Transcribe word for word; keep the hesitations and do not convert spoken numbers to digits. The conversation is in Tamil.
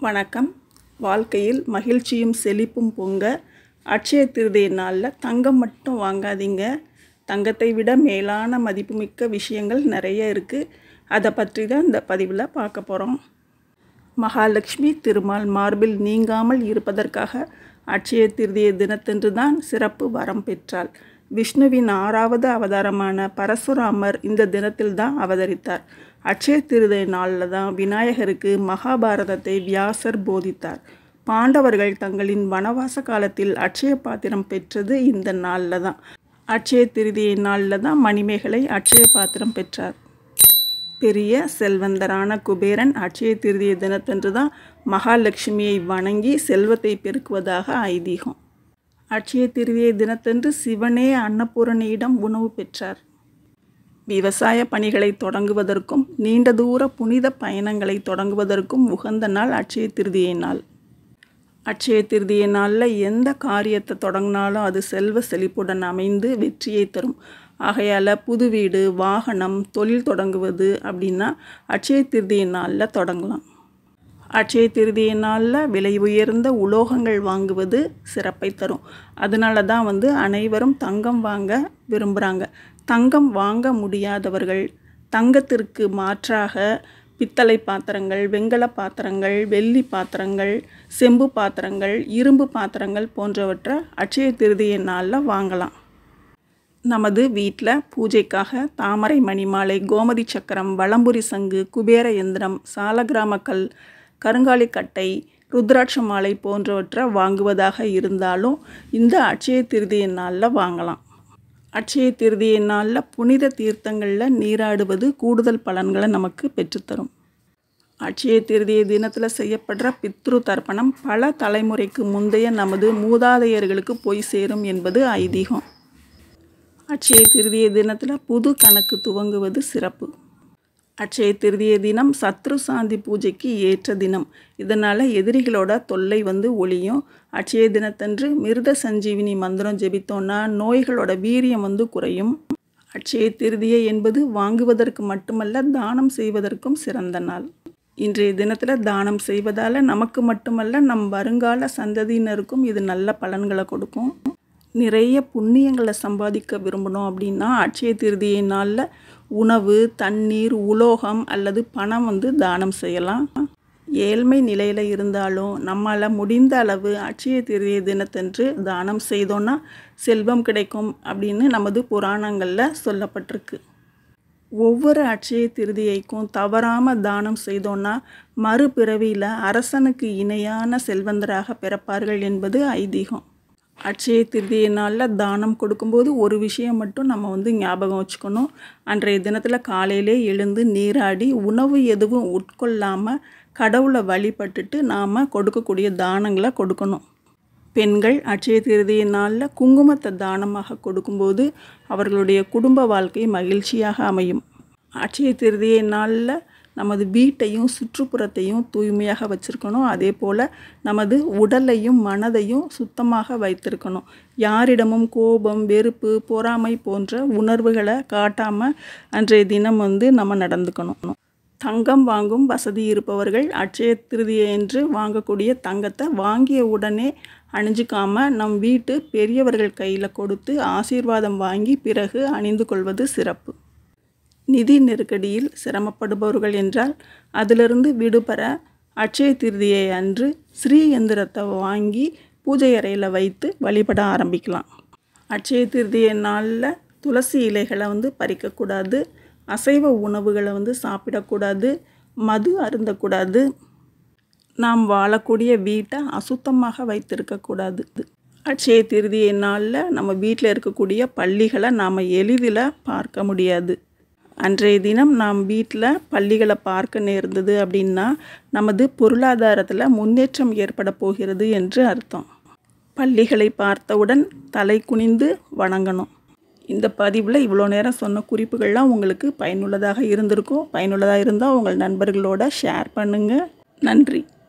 வணக்கம். வாழ்க்கையில் மகிழ்ச்சியும் செழிப்பும் பொங்க அட்சய திருதியை நாளில் தங்கம் மட்டும் வாங்காதீங்க. தங்கத்தை விட மேலான மதிப்புமிக்க விஷயங்கள் நிறைய இருக்குது. அதை பற்றி தான் இந்த பதிவில் பார்க்க போகிறோம். மகாலட்சுமி திருமால் மார்பில் நீங்காமல் இருப்பதற்காக அட்சய திருதியை தினத்தன்று தான் சிறப்பு வரம் பெற்றாள். விஷ்ணுவின் ஆறாவது அவதாரமான பரசுராமர் இந்த தினத்தில் தான் அவதரித்தார். அட்சய திருதியை நாளில் தான் விநாயகருக்கு மகாபாரதத்தை வியாசர் போதித்தார். பாண்டவர்கள் தங்களின் வனவாச காலத்தில் அட்சய பாத்திரம் பெற்றது இந்த நாளில் தான். அட்சய திருதியை நாளில் தான் மணிமேகலை அட்சய பாத்திரம் பெற்றார். பெரிய செல்வந்தரான குபேரன் அட்சய திருதியை தினத்தன்று தான் மகாலட்சுமியை வணங்கி செல்வத்தை பெருக்குவதாக ஐதீகம். அட்சய திருதியை தினத்தன்று சிவனே அன்னபூரணியிடம் உணவு பெற்றார். விவசாய பணிகளை தொடங்குவதற்கும் நீண்ட தூர புனித பயணங்களை தொடங்குவதற்கும் உகந்த நாள் அட்சய திருதியை நாள். அட்சய திருதியை நாளில் எந்த காரியத்தை தொடங்கினாலும் அது செல்வ செழிப்புடன் அமைந்து வெற்றியை தரும். ஆகையால் புது வீடு, வாகனம், தொழில் தொடங்குவது அப்படின்னா அட்சய திருதியை நாளில் தொடங்கலாம். அட்சய திருதியை நாளில் விலை உயர்ந்த உலோகங்கள் வாங்குவது சிறப்பை தரும். அதனால தான் வந்து அனைவரும் தங்கம் வாங்க விரும்புகிறாங்க. தங்கம் வாங்க முடியாதவர்கள் தங்கத்திற்கு மாற்றாக பித்தளை பாத்திரங்கள், வெண்கல பாத்திரங்கள், வெள்ளி பாத்திரங்கள், செம்பு பாத்திரங்கள், இரும்பு பாத்திரங்கள் போன்றவற்றை அட்சய திருதியை நாளில் வாங்கலாம். நமது வீட்டில் பூஜைக்காக தாமரை மணிமாலை, கோமதி சக்கரம், வலம்புரி சங்கு, குபேர எந்திரம், சாலக்கிராமக்கல், கருங்காலி கட்டை, ருத்ராட்ச மாலை போன்றவற்றை வாங்குவதாக இருந்தாலும் இந்த அட்சய திருதியை நாளில் வாங்கலாம். அட்சய திருதியை நாளில் புனித தீர்த்தங்களில் நீராடுவது கூடுதல் பலன்களை நமக்கு பெற்றுத்தரும். அட்சய திருதியை தினத்தில் செய்யப்படுற பித்ரு தர்ப்பணம் பல தலைமுறைக்கு முந்தைய நமது மூதாதையர்களுக்கு போய் சேரும் என்பது ஐதீகம். அட்சய திருதியை தினத்தில் புது கணக்கு துவங்குவது சிறப்பு. அட்சய திருதியை தினம் சத்ரு சாந்தி பூஜைக்கு ஏற்ற தினம். இதனால் எதிரிகளோட தொல்லை வந்து ஒழியும். அட்சய தினத்தன்று மிருத சஞ்சீவினி மந்திரம் ஜெபித்தோன்னா நோய்களோட வீரியம் வந்து குறையும். அட்சய திருதியை என்பது வாங்குவதற்கு மட்டுமல்ல, தானம் செய்வதற்கும் சிறந்த நாள். இன்றைய தினத்தில் தானம் செய்வதால் நமக்கு மட்டுமல்ல, நம் வருங்கால சந்ததியினருக்கும் இது நல்ல பலன்களை கொடுக்கும். நிறைய புண்ணியங்களை சம்பாதிக்க விரும்பணும் அப்படின்னா அட்சய திருதியை நாளில் உணவு, தண்ணீர், உலோகம் அல்லது பணம் வந்து தானம் செய்யலாம். ஏழ்மை நிலையில் இருந்தாலும் நம்மளால் முடிந்த அளவு அட்சய திருதியை தினத்தன்று தானம் செய்தோன்னா செல்வம் கிடைக்கும் அப்படின்னு நமது புராணங்களில் சொல்லப்பட்டிருக்கு. ஒவ்வொரு அட்சய திருதியைக்கும் தவறாமல் தானம் செய்தோன்னா மறுபிறவியில் அரசனுக்கு இணையான செல்வந்தராக பிறப்பார்கள் என்பது ஐதீகம். அட்சய திருதியை நாளில் தானம் கொடுக்கும்போது ஒரு விஷயம் மட்டும் நம்ம வந்து ஞாபகம் வச்சுக்கணும். அன்றைய தினத்தில் காலையிலே எழுந்து நீராடி உணவு எதுவும் உட்கொள்ளாமல் கடவுளை வழிபட்டுட்டு நாம் கொடுக்கக்கூடிய தானங்களை கொடுக்கணும். பெண்கள் அட்சய திருதியை நாளில் குங்குமத்தை தானமாக கொடுக்கும்போது அவர்களுடைய குடும்ப வாழ்க்கை மகிழ்ச்சியாக அமையும். அட்சய திருதியை நாளில் நமது வீட்டையும் சுற்றுப்புறத்தையும் தூய்மையாக வச்சுருக்கணும். அதே போல் நமது உடலையும் மனதையும் சுத்தமாக வைத்திருக்கணும். யாரிடமும் கோபம், வெறுப்பு, பொறாமை போன்ற உணர்வுகளை காட்டாமல் அன்றைய தினம் வந்து நம்ம நடந்துக்கணும். தங்கம் வாங்கும் வசதி இருப்பவர்கள் அட்சய திருதியை என்று வாங்கக்கூடிய தங்கத்தை வாங்கிய உடனே அணிஞ்சிக்காமல் நம் வீட்டு பெரியவர்கள் கையில் கொடுத்து ஆசீர்வாதம் வாங்கி பிறகு அணிந்து கொள்வது சிறப்பு. நிதி நெருக்கடியில் சிரமப்படுபவர்கள் என்றால் அதிலிருந்து விடுபெற அட்சய திருதியை அன்று ஸ்ரீ எந்திரத்தை வாங்கி பூஜை அறையில் வைத்து வழிபட ஆரம்பிக்கலாம். அட்சய திருதியை நாளில் துளசி இலைகளை வந்து பறிக்கக்கூடாது, அசைவ உணவுகளை வந்து சாப்பிடக்கூடாது, மது அருந்தக்கூடாது, நாம் வாழக்கூடிய வீட்டை அசுத்தமாக வைத்திருக்கக்கூடாது. அட்சய திருதியை நாளில் நம்ம வீட்டில் இருக்கக்கூடிய பள்ளிகளை நாம் எளிதில் பார்க்க முடியாது. அன்றைய தினம் நாம் வீட்டில் பள்ளிகளை பார்க்க நேர்ந்தது அப்படின்னா நமது பொருளாதாரத்தில் முன்னேற்றம் ஏற்பட போகிறது என்று அர்த்தம். பள்ளிகளை பார்த்தவுடன் தலை குனிந்து வணங்கணும். இந்த பதிவில் இவ்வளோ நேரம் சொன்ன குறிப்புகள்லாம் உங்களுக்கு பயனுள்ளதாக இருந்திருக்கும். பயனுள்ளதாக இருந்தால் உங்கள் நண்பர்களோட ஷேர் பண்ணுங்கள். நன்றி.